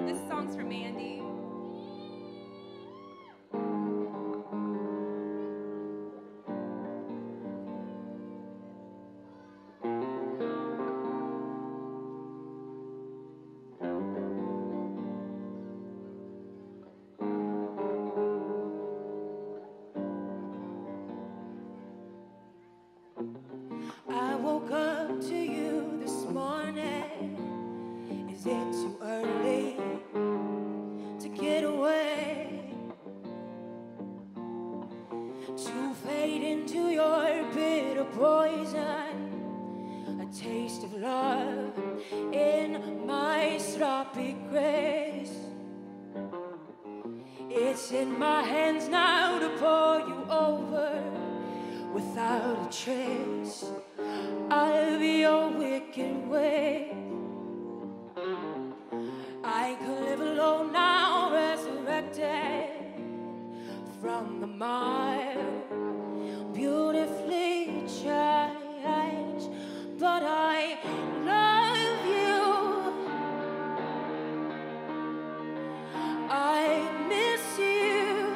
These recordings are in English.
This song's for Mandy. I woke up to you this morning. Is it too early to get away? To fade into your bitter poison, a taste of love in my sloppy grace. It's in my hands now to pour you over without a trace of your wicked way. I could live alone now, resurrected from the mire, beautifully changed, but I love you. I miss you.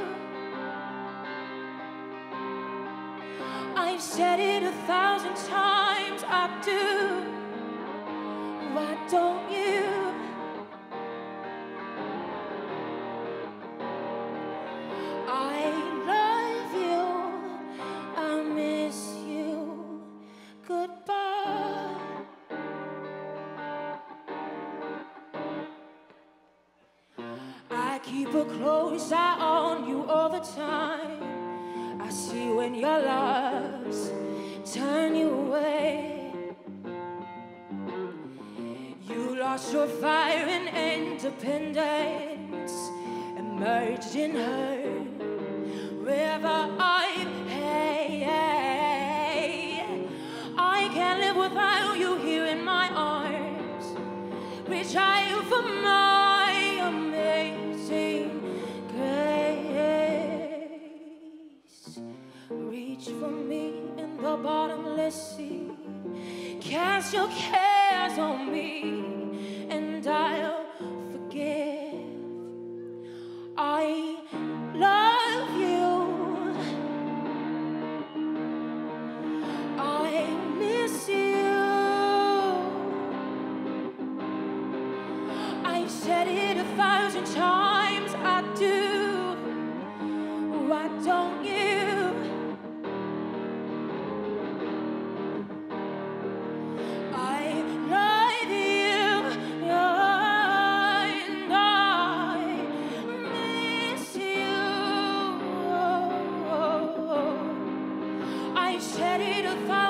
I've said it 1,000 times, I do. Why don't you? I love you, I miss you, goodbye. I keep a close eye on you all the time. I see when your loves turn you away. You lost your fire and independence, emerged in her river of hate. I can't live without you here in my arms. Reach out for my amazing grace. Reach for me in the bottomless sea. Cast your cares on me and I'll forgive. I love you. I miss you. I've said it 1,000 times, I do. Why don't you? I love you, and I miss you. I've said it 1,000